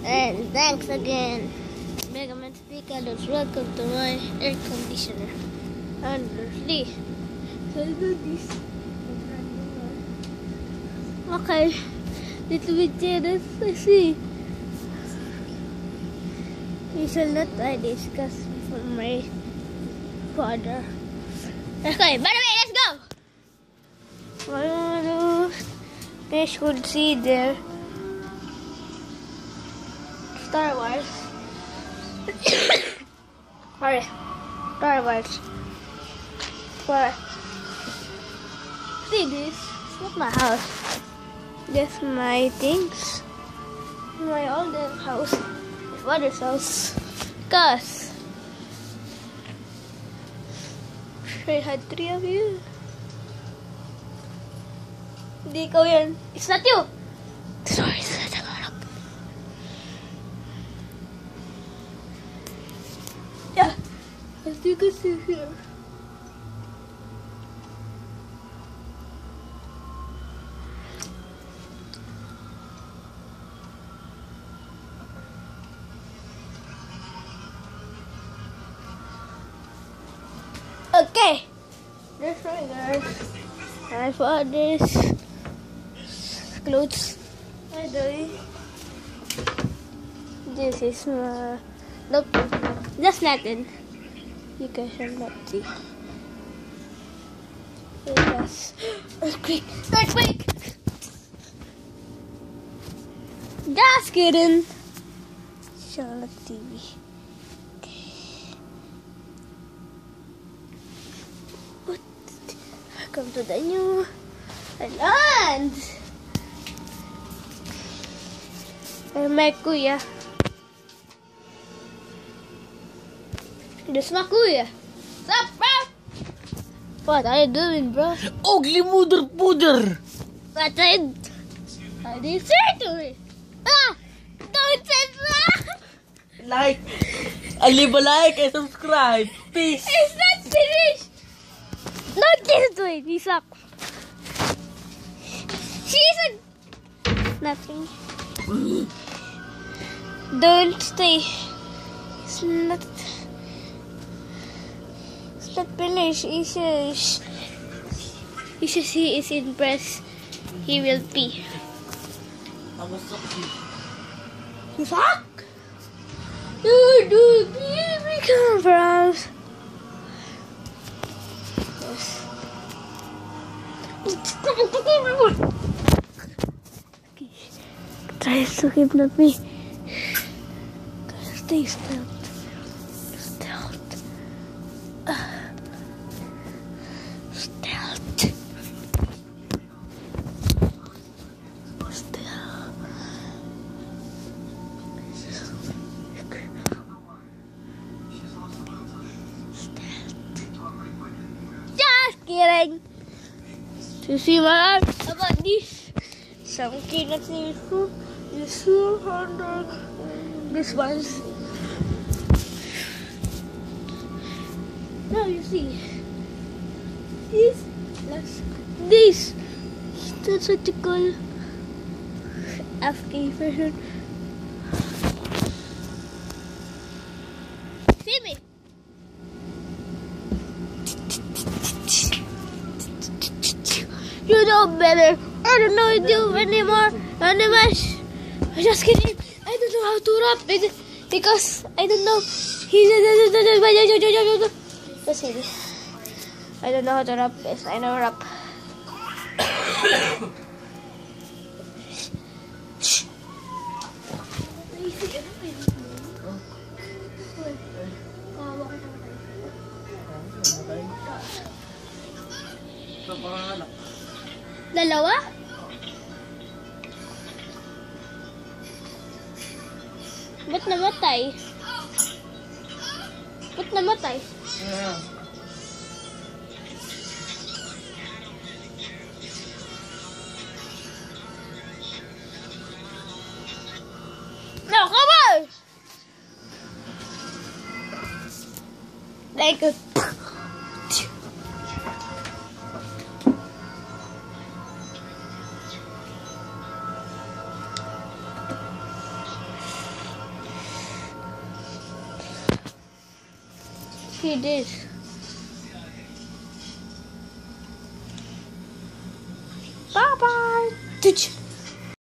And thanks again, Mega Man Speaker. Welcome to my air conditioner. Honestly, so I do this. Okay, little bit jealous. I see. We shall not try this because from my father. Okay, by the way, let's go. You should see there. Star Wars. Sorry. Star Wars. What? See this? It's not my house. That's my things. My older house. My father's house. Cause I had 3 of you. Hindi ikaw yan. It's not you. Sorry, it's not Tagalog. Yeah. As you can see here. Okay. That's right, guys. My father's clothes. By the way, this is my nope. That's nothing. You guys shall not see. Yes. Earthquake! Earthquake! Just kidding. Charlotte TV. Welcome to the new island. And my kuya. This is my kuya. What's up, bro? What are you doing, bro? Ugly mother puder. What I didn't say to me. Ah! Don't say that! Like, leave a like and subscribe. Peace. It's not finished! Not this way, you suck. She's a... Nothing. Don't stay. It's not finished. He is impressed. He will pee. You suck? Dude, we come from. Tries to kidnap me. Stay stealth. Stealth. Stealth. Just kidding. To see my art about this. Some kids need food. This 200. This one's. Now you see. This. That's what you call FK version. See me. You know better. I don't know you anymore. Anyways, I'm just kidding. I don't know how to rap because I don't know. Just kidding. I don't know how to rap. Yes, I know rap. Dalawa? Ba't namatay? Ba't namatay? No, come on! Like a... He did. Bye bye.